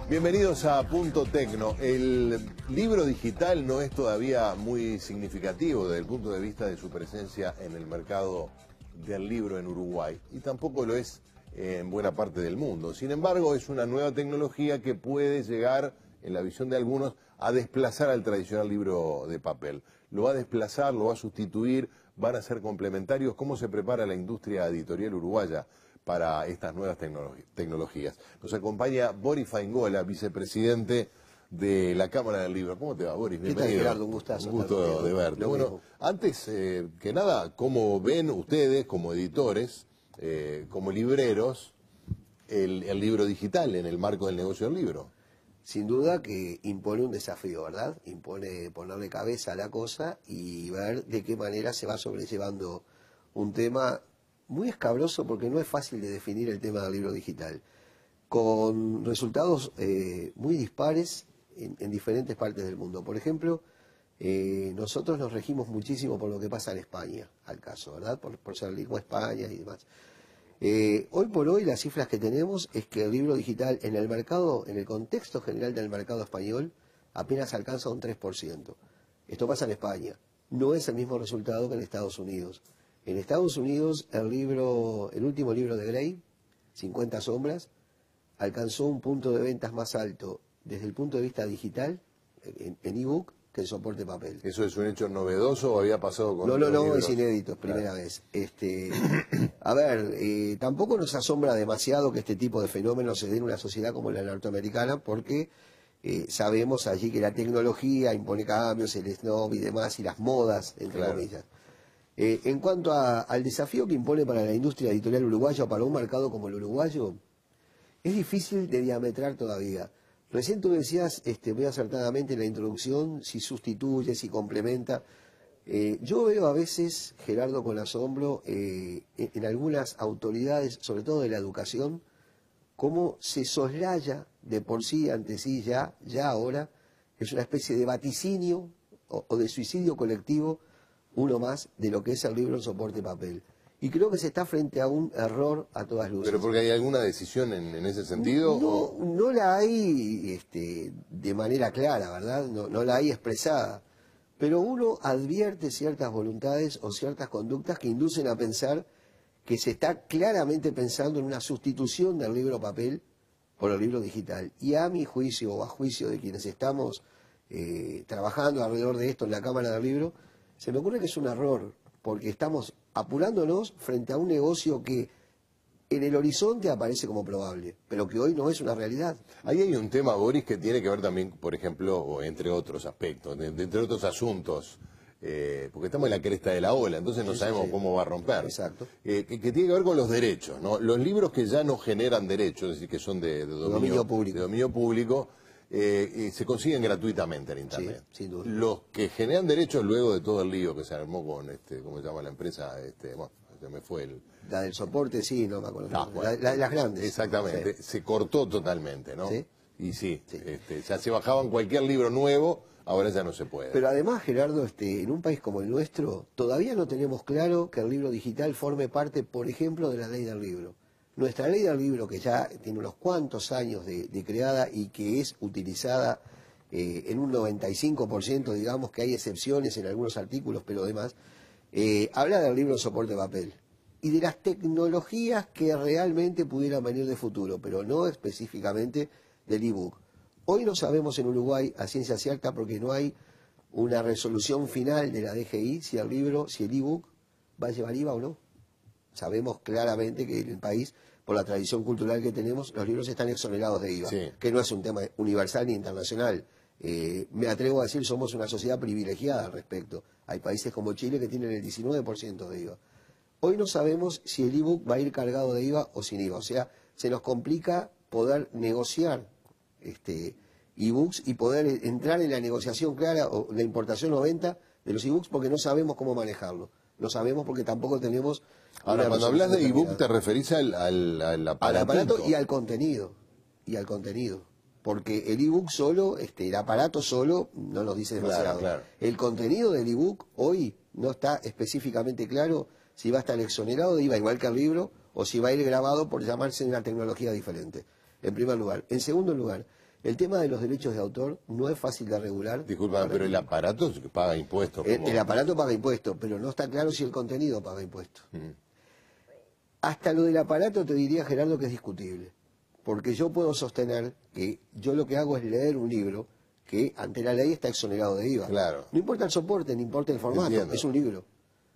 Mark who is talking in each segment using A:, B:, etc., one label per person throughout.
A: Bienvenidos a Punto Tecno. El libro digital no es todavía muy significativo desde el punto de vista de su presencia en el mercado del libro en Uruguay y tampoco lo es en buena parte del mundo. Sin embargo, es una nueva tecnología que puede llegar, en la visión de algunos, a desplazar al tradicional libro de papel. Lo va a desplazar, lo va a sustituir, van a ser complementarios. ¿Cómo se prepara la industria editorial uruguaya para estas nuevas tecnologías? Nos acompaña Boris Faingola, vicepresidente de la Cámara del Libro. ¿Cómo te va, Boris? Bienvenido.
B: ¿Qué tal, Gerardo? Un gustazo.
A: Un gusto de verte. Bueno, antes que nada, ¿cómo ven ustedes, como editores, como libreros, el libro digital en el marco del negocio del libro?
B: Sin duda que impone un desafío, ¿verdad? Impone ponerle cabeza a la cosa y ver de qué manera se va sobrellevando un tema muy escabroso, porque no es fácil de definir el tema del libro digital, con resultados muy dispares en diferentes partes del mundo. Por ejemplo, nosotros nos regimos muchísimo por lo que pasa en España, al caso, ¿verdad? Por ser lengua España y demás. Hoy por hoy las cifras que tenemos es que el libro digital en el mercado, en el contexto general del mercado español, apenas alcanza un 3%. Esto pasa en España. No es el mismo resultado que en Estados Unidos. En Estados Unidos el último libro de Gray, 50 sombras, alcanzó un punto de ventas más alto desde el punto de vista digital, en ebook, que el soporte papel.
A: ¿Eso es un hecho novedoso o había pasado con
B: No,
A: libros?
B: es inédito, es primera vez. A ver, tampoco nos asombra demasiado que este tipo de fenómenos se den en una sociedad como la norteamericana, porque sabemos allí que la tecnología impone cambios, el snob y demás, y las modas, entre comillas. En cuanto al desafío que impone para la industria editorial uruguaya o para un mercado como el uruguayo, es difícil de diametrar todavía. Recién tú decías muy acertadamente en la introducción si sustituye, si complementa. Yo veo a veces, Gerardo, con asombro, en algunas autoridades, sobre todo de la educación, cómo se soslaya de por sí, ante sí, ya ahora, es una especie de vaticinio o de suicidio colectivo, uno más, de lo que es el libro en soporte papel. Y creo que se está frente a un error a todas luces.
A: ¿Pero porque hay alguna decisión en ese sentido?
B: No la hay de manera clara, ¿verdad? No la hay expresada. Pero uno advierte ciertas voluntades o ciertas conductas que inducen a pensar que se está claramente pensando en una sustitución del libro papel por el libro digital. Y a mi juicio, o a juicio de quienes estamos trabajando alrededor de esto en la Cámara del Libro, se me ocurre que es un error, porque estamos apurándonos frente a un negocio que en el horizonte aparece como probable, pero que hoy no es una realidad.
A: Ahí hay un tema, Boris, que tiene que ver también, por ejemplo, o entre otros aspectos, entre otros asuntos, porque estamos en la cresta de la ola, entonces no sabemos cómo va a romper.
B: Exacto.
A: Que tiene que ver con los derechos, ¿no? Los libros que ya no generan derechos, es decir, que son de dominio público, se consiguen gratuitamente en Internet.
B: Sí, sin duda.
A: Los que generan derechos luego de todo el lío que se armó con, ¿cómo se llama la empresa? Bueno, se me fue el...
B: La del soporte, sí, no me acuerdo.
A: Bueno,
B: las grandes.
A: Exactamente, se cortó totalmente, ¿no?
B: ¿Sí?
A: Y ya se bajaban cualquier libro nuevo, ahora ya no se puede.
B: Pero además, Gerardo, en un país como el nuestro, todavía no tenemos claro que el libro digital forme parte, por ejemplo, de la ley del libro. Nuestra ley del libro, que ya tiene unos cuantos años de creada y que es utilizada en un 95%, digamos que hay excepciones en algunos artículos, pero además, habla del libro en soporte papel y de las tecnologías que realmente pudieran venir de futuro, pero no específicamente del ebook. Hoy no sabemos en Uruguay a ciencia cierta, porque no hay una resolución final de la DGI, si el ebook va a llevar IVA o no. Sabemos claramente que en el país, por la tradición cultural que tenemos, los libros están exonerados de IVA, que no es un tema universal ni internacional. Me atrevo a decir, somos una sociedad privilegiada al respecto. Hay países como Chile que tienen el 19% de IVA. Hoy no sabemos si el ebook va a ir cargado de IVA o sin IVA. O sea, se nos complica poder negociar ebooks y poder entrar en la negociación clara o la importación o venta de los ebooks, porque no sabemos cómo manejarlo. No sabemos porque tampoco tenemos...
A: Ahora, cuando hablas de ebook te referís al
B: aparato y al contenido. Porque el ebook solo, el aparato solo, no nos dice demasiado.
A: Claro.
B: El contenido del ebook hoy no está específicamente claro si va a estar exonerado de IVA igual que el libro, o si va a ir grabado por llamarse una tecnología diferente, en primer lugar. En segundo lugar, El tema de los derechos de autor no es fácil de regular.
A: Disculpa, pero el aparato paga impuestos.
B: El aparato paga impuestos, pero no está claro si el contenido paga impuestos. Hasta lo del aparato te diría, Gerardo, que es discutible. Porque yo puedo sostener que yo lo que hago es leer un libro que ante la ley está exonerado de IVA.
A: Claro.
B: No importa el soporte, ni importa el formato,
A: Entiendo.
B: es un libro.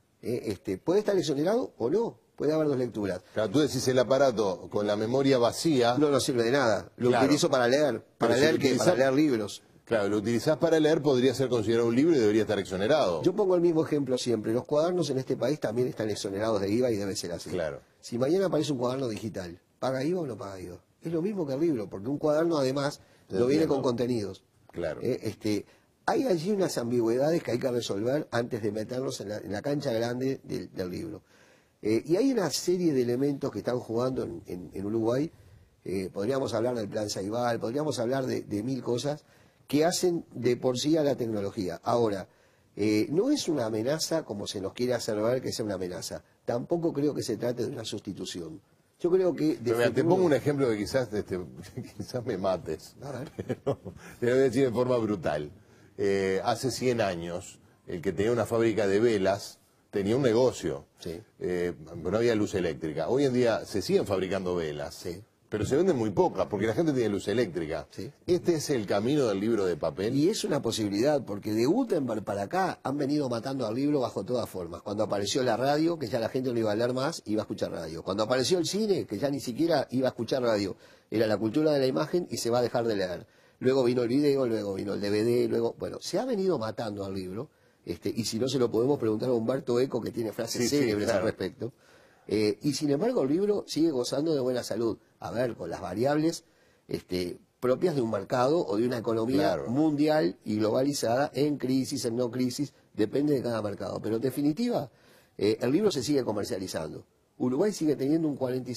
B: Puede estar exonerado o no, puede haber dos lecturas.
A: Claro, tú decís el aparato con la memoria vacía.
B: No nos sirve de nada, lo
A: Claro.
B: utilizo para leer,
A: Pero si lo
B: para leer libros.
A: Claro, lo utilizás para leer, podría ser considerado un libro y debería estar exonerado.
B: Yo pongo el mismo ejemplo siempre, los cuadernos en este país también están exonerados de IVA y debe ser así.
A: Claro.
B: Si mañana aparece un cuaderno digital, ¿paga IVA o no paga IVA? Es lo mismo que el libro, porque un cuaderno además no viene con contenidos.
A: Claro.
B: Hay allí unas ambigüedades que hay que resolver antes de meternos en la cancha grande del libro. Y hay una serie de elementos que están jugando en Uruguay. Podríamos hablar del Plan Ceibal, podríamos hablar de mil cosas que hacen de por sí a la tecnología. Ahora, no es una amenaza como se nos quiere hacer ver que sea una amenaza. Tampoco creo que se trate de una sustitución. Yo creo que...
A: Pero mira, te pongo un ejemplo que quizás, quizás me mates.
B: A ver.
A: Pero te lo voy a decir de forma brutal. Hace 100 años, el que tenía una fábrica de velas tenía un negocio.
B: Sí.
A: No había luz eléctrica. Hoy en día se siguen fabricando velas.
B: Sí.
A: Pero se venden muy pocas porque la gente tiene luz eléctrica.
B: Sí.
A: Este es el camino del libro de papel.
B: Y es una posibilidad, porque de Gutenberg para acá han venido matando al libro bajo todas formas. Cuando apareció la radio, que ya la gente no iba a leer más, iba a escuchar radio. Cuando apareció el cine, que ya ni siquiera iba a escuchar radio. Era la cultura de la imagen y se va a dejar de leer. Luego vino el video, luego vino el DVD, luego... Bueno, se ha venido matando al libro, y si no se lo podemos preguntar a Humberto Eco, que tiene frases célebres
A: claro.
B: al respecto. Y sin embargo el libro sigue gozando de buena salud. A ver, con las variables propias de un mercado o de una economía mundial y globalizada, en crisis, en no crisis, depende de cada mercado. Pero en definitiva, el libro se sigue comercializando. Uruguay sigue teniendo un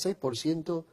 B: 46%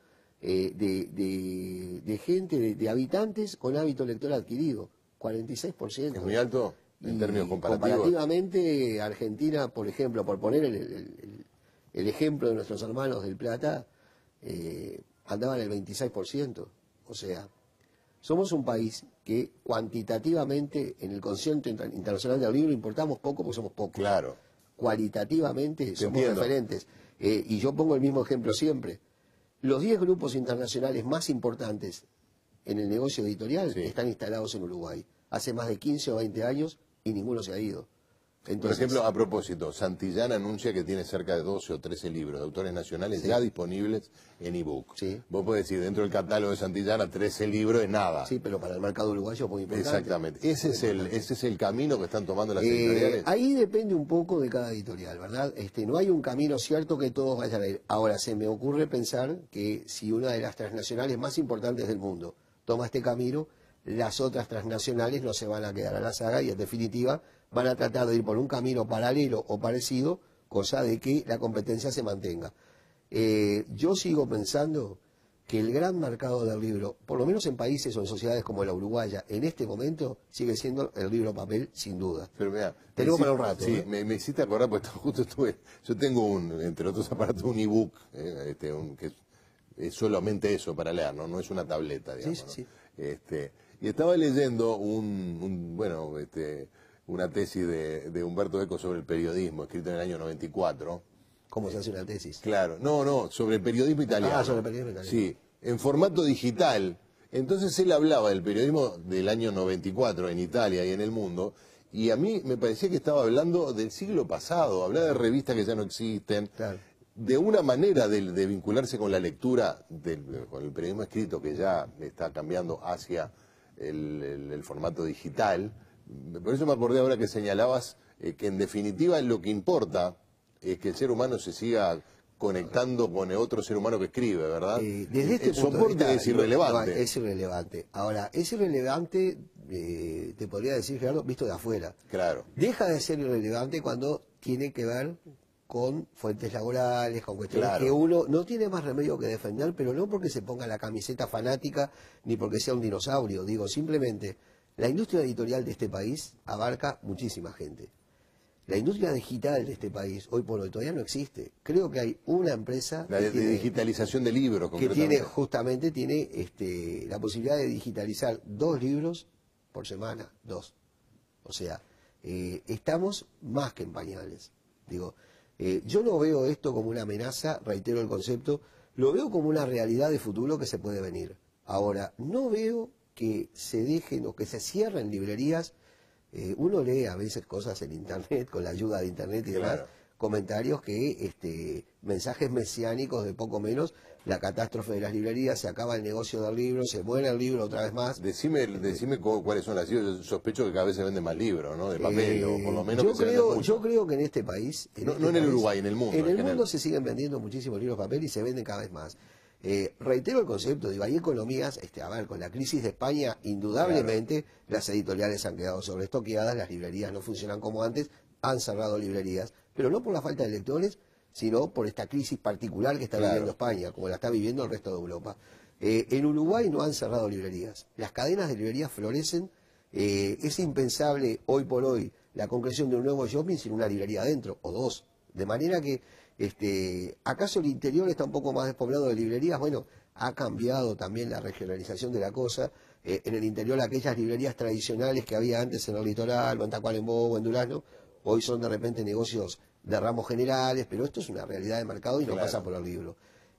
B: de gente, de habitantes con hábito lector adquirido. 46%.
A: Es muy alto en términos comparativos.
B: Comparativamente, Argentina, por ejemplo, por poner el ejemplo de nuestros hermanos del Plata, andaban el 26%. O sea, somos un país que cuantitativamente en el concierto internacional del libro importamos poco porque somos pocos.
A: Claro.
B: Cualitativamente somos referentes. Y yo pongo el mismo ejemplo siempre. Los 10 grupos internacionales más importantes en el negocio editorial están instalados en Uruguay. Hace más de 15 o 20 años y ninguno se ha ido. Entonces,
A: por ejemplo, a propósito, Santillán anuncia que tiene cerca de 12 o 13 libros de autores nacionales ya disponibles en ebook.
B: Sí.
A: Vos podés decir, dentro del catálogo de Santillana, 13 libros es nada.
B: Sí, pero para el mercado uruguayo es muy importante.
A: Exactamente. Ese es el camino que están tomando las editoriales.
B: Ahí depende un poco de cada editorial, ¿verdad? No hay un camino cierto que todos vayan a ir. Ahora, se me ocurre pensar que si una de las transnacionales más importantes del mundo toma este camino, las otras transnacionales no se van a quedar a la saga y en definitiva van a tratar de ir por un camino paralelo o parecido, cosa de que la competencia se mantenga. Yo sigo pensando que el gran mercado del libro, por lo menos en países o en sociedades como la uruguaya, en este momento sigue siendo el libro papel, sin duda.
A: Pero mira,
B: tenemos para un rato.
A: Sí, me hiciste acordar, porque justo yo tengo entre otros aparatos, un ebook, que es solamente eso para leer, no es una tableta, digamos.
B: Sí.
A: Y estaba leyendo una tesis de Humberto Eco sobre el periodismo, escrito en el año 94.
B: ¿Cómo se hace una tesis?
A: Claro, no, sobre el periodismo italiano.
B: Ah, sobre el periodismo italiano.
A: Sí, en formato digital. Entonces él hablaba del periodismo del año 94 en Italia y en el mundo, y a mí me parecía que estaba hablando del siglo pasado, hablaba de revistas que ya no existen,
B: Claro.
A: de una manera de vincularse con la lectura, con el periodismo escrito que ya está cambiando hacia el formato digital. Por eso me acordé ahora que señalabas que en definitiva lo que importa es que el ser humano se siga conectando con otro ser humano que escribe, ¿verdad?
B: Desde este
A: el
B: punto de
A: soporte
B: vista,
A: es irrelevante.
B: no, es irrelevante. Ahora, es irrelevante, te podría decir, Gerardo, visto de afuera.
A: Claro.
B: Deja de ser irrelevante cuando tiene que ver con fuentes laborales, con cuestiones que uno no tiene más remedio que defender, pero no porque se ponga la camiseta fanática ni porque sea un dinosaurio. Digo, simplemente, la industria editorial de este país abarca muchísima gente. La industria digital de este país, hoy por hoy, todavía no existe. Creo que hay una empresa
A: de digitalización de libros,
B: que tiene justamente la posibilidad de digitalizar 2 libros por semana, 2. O sea, estamos más que en pañales. Digo, yo no veo esto como una amenaza, reitero el concepto, lo veo como una realidad de futuro que se puede venir. Ahora, no veo que se dejen o que se cierren librerías. Uno lee a veces cosas en internet, con la ayuda de internet y demás, comentarios que, mensajes mesiánicos de poco menos, la catástrofe de las librerías, se acaba el negocio del libro, se muere el libro otra vez más.
A: Decime cuáles son las cifras. Yo sospecho que cada vez se venden más libros, ¿no? De papel, o por lo menos
B: yo creo que en este país...
A: No en el Uruguay, en el mundo.
B: En el mundo se siguen vendiendo muchísimos libros de papel y se venden cada vez más. Reitero el concepto, digo, hay economías, a ver, con la crisis de España, indudablemente las editoriales han quedado sobreestoqueadas, las librerías no funcionan como antes, han cerrado librerías, pero no por la falta de lectores, sino por esta crisis particular que está viviendo España, como la está viviendo el resto de Europa. En Uruguay no han cerrado librerías, las cadenas de librerías florecen, es impensable hoy por hoy la concreción de un nuevo shopping sin una librería adentro, o 2, de manera que ¿acaso el interior está un poco más despoblado de librerías? Bueno, ha cambiado también la regionalización de la cosa. En el interior, aquellas librerías tradicionales que había antes en el litoral, o en Tacuarembó, o en Durazno, hoy son de repente negocios de ramos generales, pero esto es una realidad de mercado y no pasa por el libro.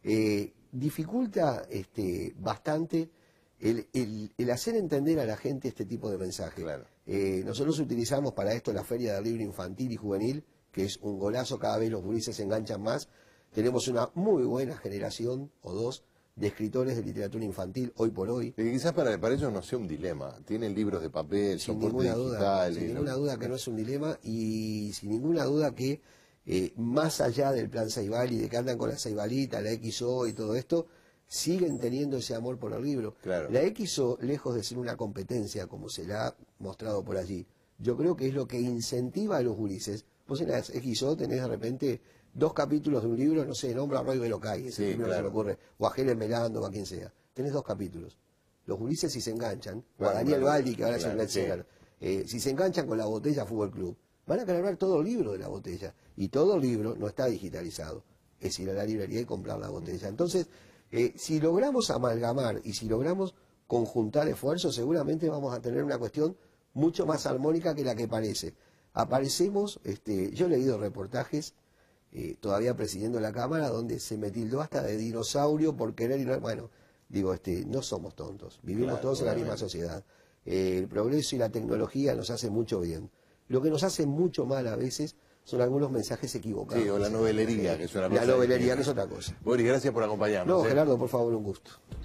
B: Dificulta bastante el hacer entender a la gente este tipo de mensaje. Nosotros utilizamos para esto la Feria del Libro Infantil y Juvenil, que es un golazo, cada vez los gurises se enganchan más. Tenemos una muy buena generación, o 2, de escritores de literatura infantil, hoy por hoy.
A: Y quizás para ellos no sea un dilema. Tienen libros de papel, soporte digital.
B: Sin ninguna duda que no es un dilema, y sin ninguna duda que, más allá del plan Ceibal y de que andan con la Ceibalita, la XO y todo esto, siguen teniendo ese amor por el libro. La XO, lejos de ser una competencia, como se la ha mostrado por allí, yo creo que es lo que incentiva a los gurises. Vos en las XO tenés de repente 2 capítulos de un libro, no sé, nombra a Roy Belocay, ese libro se me ocurre, o a Helen Melando, o a quien sea. Tenés 2 capítulos. Los gurises, si se enganchan, o a Daniel Baldi, que ahora es el bestseller, si se enganchan con La Botella Fútbol Club, van a querer ver todo el libro de La Botella. Y todo el libro no está digitalizado. Es ir a la librería y comprar La Botella. Entonces, si logramos amalgamar y si logramos conjuntar esfuerzos, seguramente vamos a tener una cuestión mucho más armónica que la que parece. Aparecemos, yo he leído reportajes, todavía presidiendo la Cámara, donde se me tildó hasta de dinosaurio por querer ir, bueno, digo, no somos tontos, vivimos todos en la misma sociedad. El progreso y la tecnología nos hacen mucho bien. Lo que nos hace mucho mal a veces son algunos mensajes equivocados.
A: Sí, o la novelería, que es una cosa.
B: La novelería, que es otra cosa.
A: Boris, gracias por acompañarnos.
B: No, Gerardo, por favor, un gusto.